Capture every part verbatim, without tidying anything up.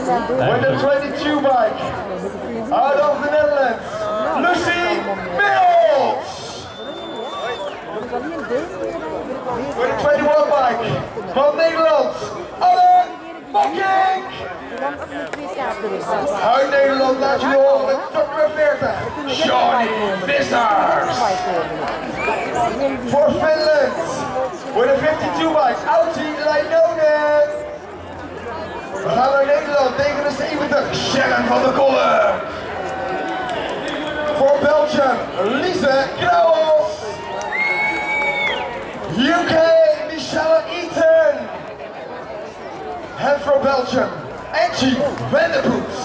With the twenty-two bike, out of the Netherlands, Lucy Mills. With the twenty-one bike, van Nederland, Anne Mokking. Uit Nederland laat je horen met top nummer veertig, Johnny Vissers. For Finland, with a fifty-two bike, Auti Leinonen. We gaan naar Nederland tegen de zeventig, Sharon van der Kollen. Voor Belgium, Lise Krauwels. U K, Michelle Eaton. And from Belgium, Angie Vanderpoets.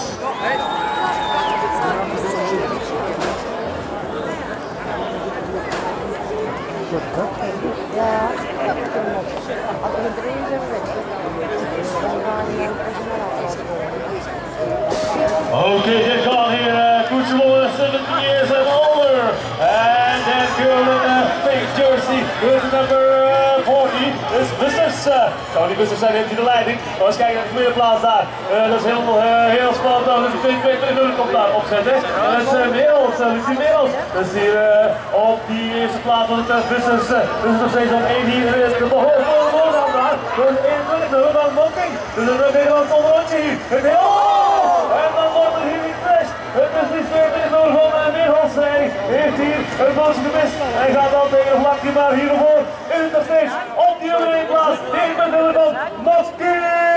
Okay, they've gone here, uh, Kucherova, seventeen years and older, and that girl in the pink jersey with number uh, forty is Vissers. Uh, Tony Vissers zijn heeft hij de leiding. Maar eens kijken naar de tweede plaats daar. Uh, dat is heel, uh, heel spannend. Nou, dat is twee twee nul komt daar opzetten. En dat is uh, Merels, uh, Lucie Merels. Dat is hier uh, op die eerste plaats van de Vissers. Uh, dus nog steeds op één hier. Uh, de behoorlijke voornaam daar. Dus eenentwintig nul van Mokking. Dus een Nederlands onderrondje hier. Het heel... En dan wordt er hier niet best. Het is die veertig nul van uh, Merels. Hij heeft hier een bootje gemist. Hij gaat al tegen de vlakje maar hiervoor in de finish op die nummer één plaats. Hier met de Mokking.